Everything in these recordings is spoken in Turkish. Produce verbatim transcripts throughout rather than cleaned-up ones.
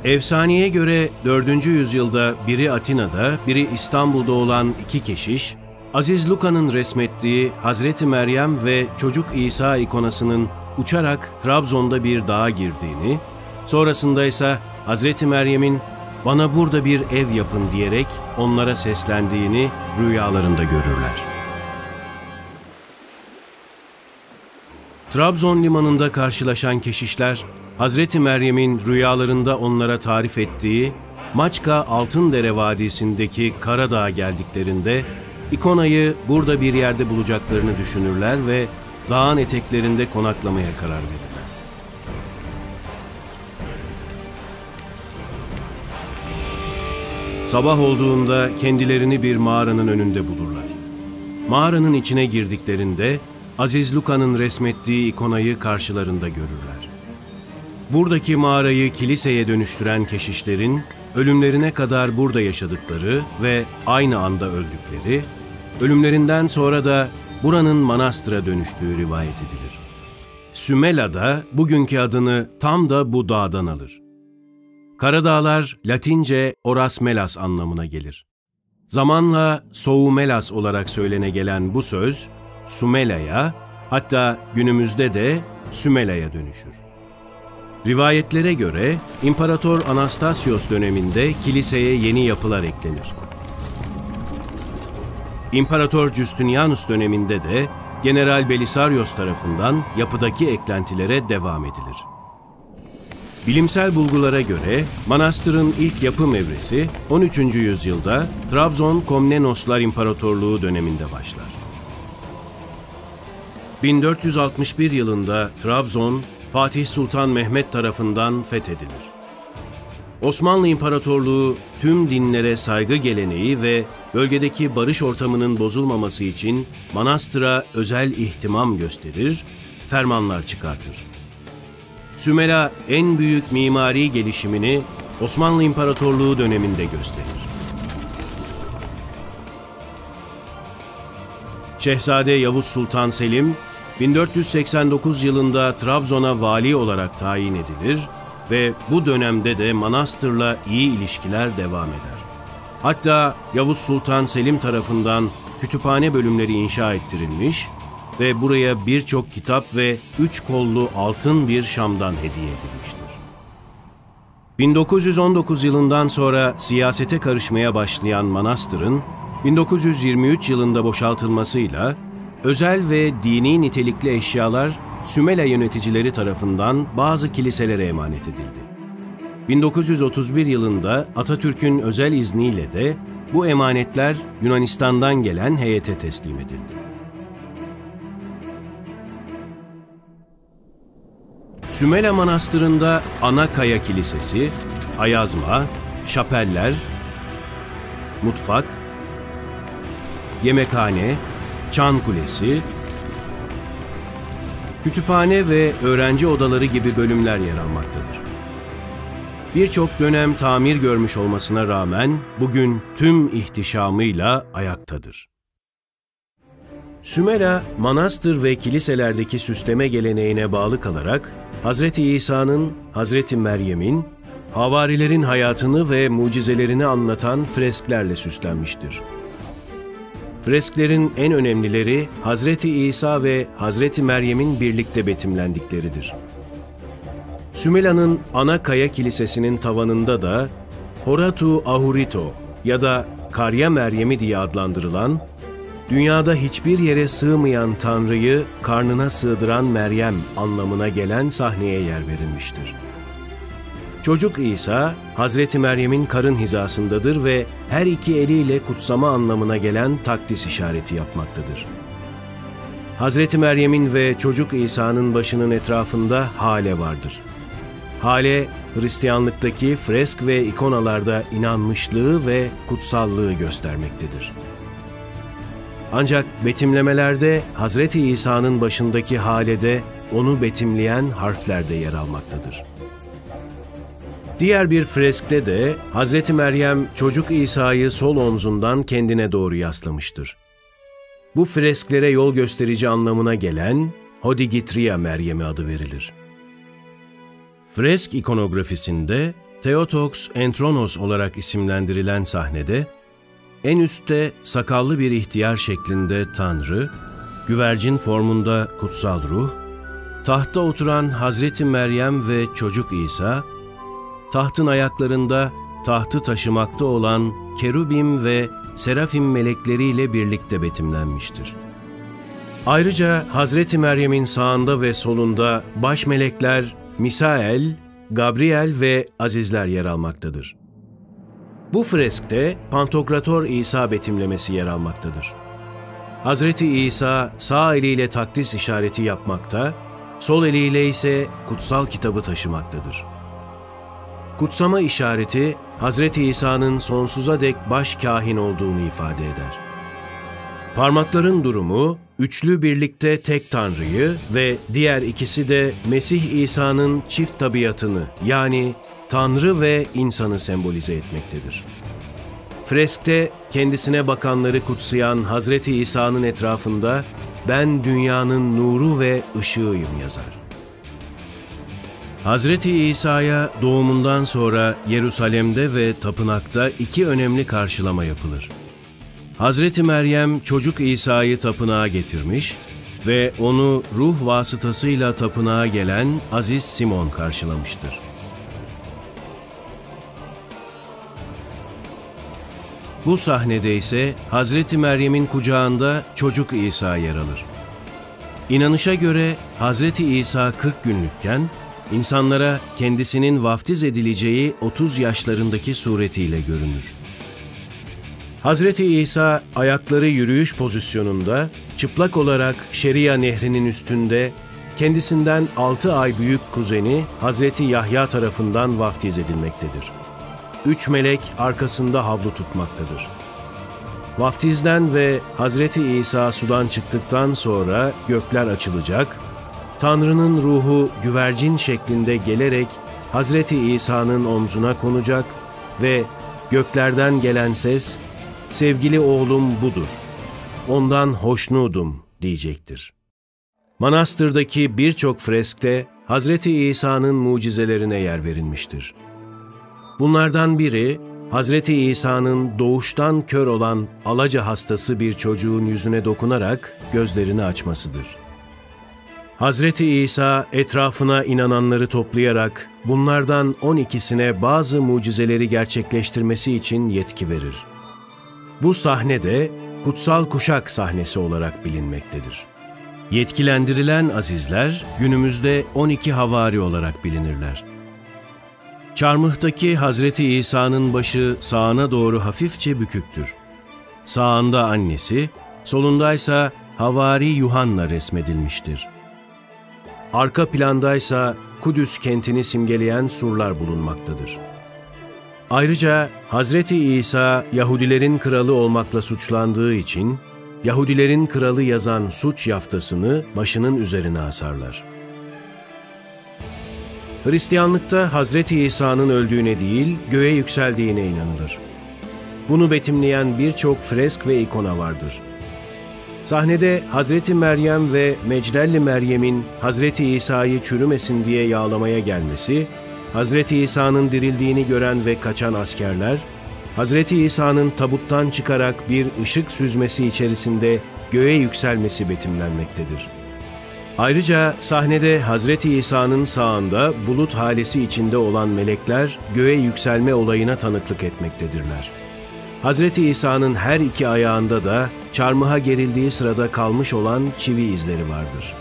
Efsaneye göre dördüncü yüzyılda biri Atina'da, biri İstanbul'da olan iki keşiş, Aziz Luka'nın resmettiği Hazreti Meryem ve Çocuk İsa ikonasının uçarak Trabzon'da bir dağa girdiğini, sonrasında ise Hazreti Meryem'in "Bana burada bir ev yapın" diyerek onlara seslendiğini rüyalarında görürler. Trabzon limanında karşılaşan keşişler, Hazreti Meryem'in rüyalarında onlara tarif ettiği Maçka Altındere Vadisi'ndeki Karadağ'a geldiklerinde ikonayı burada bir yerde bulacaklarını düşünürler ve dağın eteklerinde konaklamaya karar verirler. Sabah olduğunda kendilerini bir mağaranın önünde bulurlar. Mağaranın içine girdiklerinde Aziz Luka'nın resmettiği ikonayı karşılarında görürler. Buradaki mağarayı kiliseye dönüştüren keşişlerin ölümlerine kadar burada yaşadıkları ve aynı anda öldükleri, ölümlerinden sonra da buranın manastıra dönüştüğü rivayet edilir. Sümela da bugünkü adını tam da bu dağdan alır. Karadağlar Latince Oras Melas anlamına gelir. Zamanla Soumelas olarak söylene gelen bu söz Sumela'ya, hatta günümüzde de Sümela'ya dönüşür. Rivayetlere göre İmparator Anastasios döneminde kiliseye yeni yapılar eklenir. İmparator Justinianus döneminde de General Belisarios tarafından yapıdaki eklentilere devam edilir. Bilimsel bulgulara göre manastırın ilk yapım evresi on üçüncü yüzyılda Trabzon Komnenoslar İmparatorluğu döneminde başlar. bin dört yüz altmış bir yılında Trabzon, Fatih Sultan Mehmet tarafından fethedilir. Osmanlı İmparatorluğu tüm dinlere saygı geleneği ve bölgedeki barış ortamının bozulmaması için manastıra özel ihtimam gösterir, fermanlar çıkartır. Sümela en büyük mimari gelişimini Osmanlı İmparatorluğu döneminde gösterir. Şehzade Yavuz Sultan Selim, bin dört yüz seksen dokuz yılında Trabzon'a vali olarak tayin edilir ve bu dönemde de manastırla iyi ilişkiler devam eder. Hatta Yavuz Sultan Selim tarafından kütüphane bölümleri inşa ettirilmiş ve buraya birçok kitap ve üç kollu altın bir şamdan hediye edilmiştir. bin dokuz yüz on dokuz yılından sonra siyasete karışmaya başlayan manastırın bin dokuz yüz yirmi üç yılında boşaltılmasıyla özel ve dini nitelikli eşyalar Sümela yöneticileri tarafından bazı kiliselere emanet edildi. bin dokuz yüz otuz bir yılında Atatürk'ün özel izniyle de bu emanetler Yunanistan'dan gelen heyete teslim edildi. Sümela Manastırı'nda ana kaya kilisesi, ayazma, şapeller, mutfak, yemekhane, çan kulesi, kütüphane ve öğrenci odaları gibi bölümler yer almaktadır. Birçok dönem tamir görmüş olmasına rağmen bugün tüm ihtişamıyla ayaktadır. Sümela, manastır ve kiliselerdeki süsleme geleneğine bağlı kalarak Hazreti İsa'nın, Hazreti Meryem'in, havarilerin hayatını ve mucizelerini anlatan fresklerle süslenmiştir. Fresklerin en önemlileri Hazreti İsa ve Hazreti Meryem'in birlikte betimlendikleridir. Sümela'nın ana kaya kilisesinin tavanında da Horatu Ahurito ya da Karya Meryem'i diye adlandırılan, dünyada hiçbir yere sığmayan Tanrı'yı karnına sığdıran Meryem anlamına gelen sahneye yer verilmiştir. Çocuk İsa, Hazreti Meryem'in karın hizasındadır ve her iki eliyle kutsama anlamına gelen takdis işareti yapmaktadır. Hazreti Meryem'in ve çocuk İsa'nın başının etrafında hale vardır. Hale, Hristiyanlıktaki fresk ve ikonalarda inanmışlığı ve kutsallığı göstermektedir. Ancak betimlemelerde Hazreti İsa'nın başındaki halede onu betimleyen harfler de yer almaktadır. Diğer bir freskte de Hazreti Meryem çocuk İsa'yı sol omzundan kendine doğru yaslamıştır. Bu fresklere yol gösterici anlamına gelen Hodigitria Meryem'i adı verilir. Fresk ikonografisinde Theotokos Entronos olarak isimlendirilen sahnede, en üstte sakallı bir ihtiyar şeklinde Tanrı, güvercin formunda kutsal ruh, tahtta oturan Hazreti Meryem ve çocuk İsa, tahtın ayaklarında tahtı taşımakta olan kerubim ve serafim melekleriyle birlikte betimlenmiştir. Ayrıca Hazreti Meryem'in sağında ve solunda baş melekler Misael, Gabriel ve Azizler yer almaktadır. Bu freskte Pantokrator İsa betimlemesi yer almaktadır. Hazreti İsa sağ eliyle takdis işareti yapmakta, sol eliyle ise kutsal kitabı taşımaktadır. Kutsama işareti, Hazreti İsa'nın sonsuza dek baş kâhin olduğunu ifade eder. Parmakların durumu, üçlü birlikte tek Tanrı'yı ve diğer ikisi de Mesih İsa'nın çift tabiatını, yani Tanrı ve insanı sembolize etmektedir. Freskte kendisine bakanları kutsayan Hazreti İsa'nın etrafında "Ben dünyanın nuru ve ışığıyım" yazar. Hazreti İsa'ya doğumundan sonra Yerusalem'de ve tapınakta iki önemli karşılama yapılır. Hazreti Meryem çocuk İsa'yı tapınağa getirmiş ve onu ruh vasıtasıyla tapınağa gelen Aziz Simon karşılamıştır. Bu sahnede ise Hazreti Meryem'in kucağında çocuk İsa yer alır. İnanışa göre Hazreti İsa kırk günlükken, insanlara kendisinin vaftiz edileceği otuz yaşlarındaki suretiyle görünür. Hazreti İsa ayakları yürüyüş pozisyonunda, çıplak olarak Şeria Nehri'nin üstünde, kendisinden altı ay büyük kuzeni Hazreti Yahya tarafından vaftiz edilmektedir. Üç melek arkasında havlu tutmaktadır. Vaftizden ve Hazreti İsa sudan çıktıktan sonra gökler açılacak, Tanrı'nın ruhu güvercin şeklinde gelerek Hazreti İsa'nın omzuna konacak ve göklerden gelen ses, "Sevgili oğlum budur, ondan hoşnudum" diyecektir. Manastırdaki birçok freskte Hazreti İsa'nın mucizelerine yer verilmiştir. Bunlardan biri, Hazreti İsa'nın doğuştan kör olan alaca hastası bir çocuğun yüzüne dokunarak gözlerini açmasıdır. Hazreti İsa etrafına inananları toplayarak bunlardan on ikisine bazı mucizeleri gerçekleştirmesi için yetki verir. Bu sahne de kutsal kuşak sahnesi olarak bilinmektedir. Yetkilendirilen azizler günümüzde on iki havari olarak bilinirler. Çarmıhtaki Hazreti İsa'nın başı sağına doğru hafifçe büküktür. Sağında annesi, solundaysa Havari Yuhanna resmedilmiştir. Arka plandaysa Kudüs kentini simgeleyen surlar bulunmaktadır. Ayrıca Hazreti İsa Yahudilerin kralı olmakla suçlandığı için Yahudilerin kralı yazan suç yaftasını başının üzerine asarlar. Hristiyanlıkta Hazreti İsa'nın öldüğüne değil, göğe yükseldiğine inanılır. Bunu betimleyen birçok fresk ve ikona vardır. Sahnede Hazreti Meryem ve Mecdelli Meryem'in Hazreti İsa'yı çürümesin diye yağlamaya gelmesi, Hazreti İsa'nın dirildiğini gören ve kaçan askerler, Hazreti İsa'nın tabuttan çıkarak bir ışık süzmesi içerisinde göğe yükselmesi betimlenmektedir. Ayrıca sahnede Hazreti İsa'nın sağında bulut halesi içinde olan melekler göğe yükselme olayına tanıklık etmektedirler. Hazreti İsa'nın her iki ayağında da çarmıha gerildiği sırada kalmış olan çivi izleri vardır.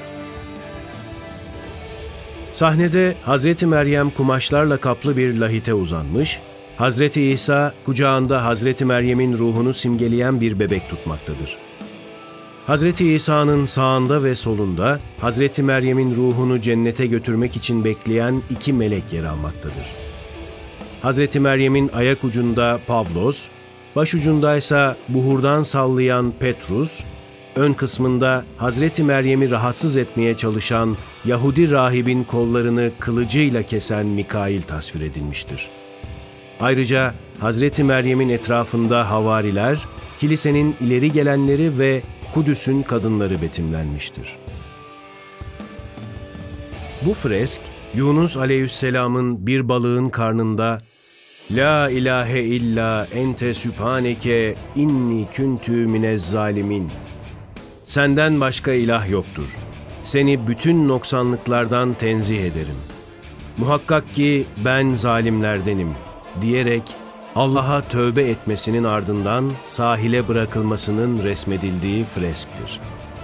Sahnede Hazreti Meryem kumaşlarla kaplı bir lahite uzanmış, Hazreti İsa kucağında Hazreti Meryem'in ruhunu simgeleyen bir bebek tutmaktadır. Hazreti İsa'nın sağında ve solunda Hazreti Meryem'in ruhunu cennete götürmek için bekleyen iki melek yer almaktadır. Hazreti Meryem'in ayak ucunda Pavlos, başucundaysa buhurdan sallayan Petrus, ön kısmında Hazreti Meryem'i rahatsız etmeye çalışan Yahudi rahibin kollarını kılıcıyla kesen Mikail tasvir edilmiştir. Ayrıca Hazreti Meryem'in etrafında havariler, kilisenin ileri gelenleri ve Kudüs'ün kadınları betimlenmiştir. Bu fresk, Yunus aleyhisselamın bir balığın karnında "La ilahe illa ente sübhaneke inni küntü minez zalimin. Senden başka ilah yoktur. Seni bütün noksanlıklardan tenzih ederim. Muhakkak ki ben zalimlerdenim" diyerek Allah'a tövbe etmesinin ardından sahile bırakılmasının resmedildiği fresktir.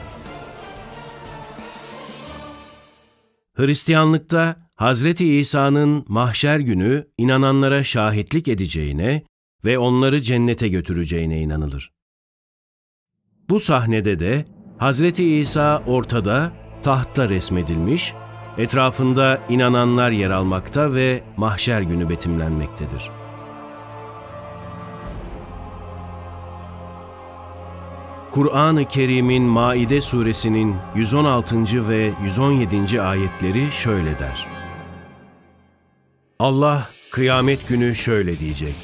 Hristiyanlıkta Hazreti İsa'nın mahşer günü inananlara şahitlik edeceğine ve onları cennete götüreceğine inanılır. Bu sahnede de Hazreti İsa ortada, tahtta resmedilmiş, etrafında inananlar yer almakta ve mahşer günü betimlenmektedir. Kur'an-ı Kerim'in Maide suresinin yüz on altıncı ve yüz on yedinci ayetleri şöyle der. Allah kıyamet günü şöyle diyecek: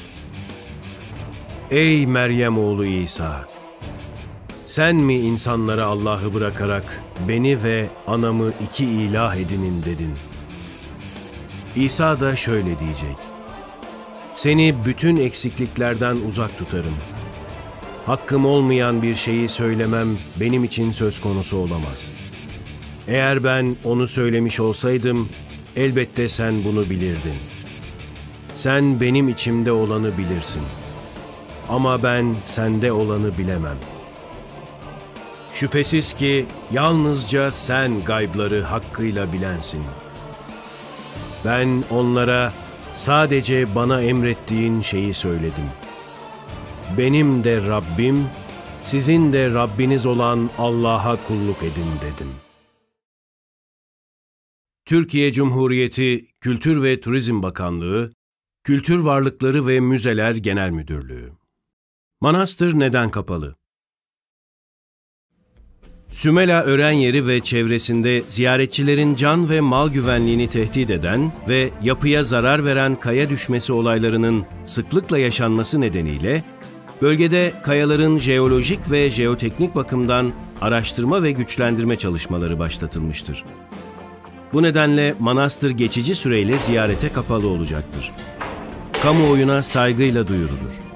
Ey Meryem oğlu İsa! Sen mi insanlara Allah'ı bırakarak beni ve anamı iki ilah edinin dedin? İsa da şöyle diyecek: Seni bütün eksikliklerden uzak tutarım. Hakkım olmayan bir şeyi söylemem benim için söz konusu olamaz. Eğer ben onu söylemiş olsaydım, elbette sen bunu bilirdin. Sen benim içimde olanı bilirsin. Ama ben sende olanı bilemem. Şüphesiz ki yalnızca sen gaybları hakkıyla bilensin. Ben onlara sadece bana emrettiğin şeyi söyledim. Benim de Rabbim, sizin de Rabbiniz olan Allah'a kulluk edin dedim. Türkiye Cumhuriyeti Kültür ve Turizm Bakanlığı, Kültür Varlıkları ve Müzeler Genel Müdürlüğü. Manastır neden kapalı? Sümela Ören Yeri ve çevresinde ziyaretçilerin can ve mal güvenliğini tehdit eden ve yapıya zarar veren kaya düşmesi olaylarının sıklıkla yaşanması nedeniyle, bölgede kayaların jeolojik ve jeoteknik bakımdan araştırma ve güçlendirme çalışmaları başlatılmıştır. Bu nedenle manastır geçici süreyle ziyarete kapalı olacaktır. Kamuoyuna saygıyla duyurulur.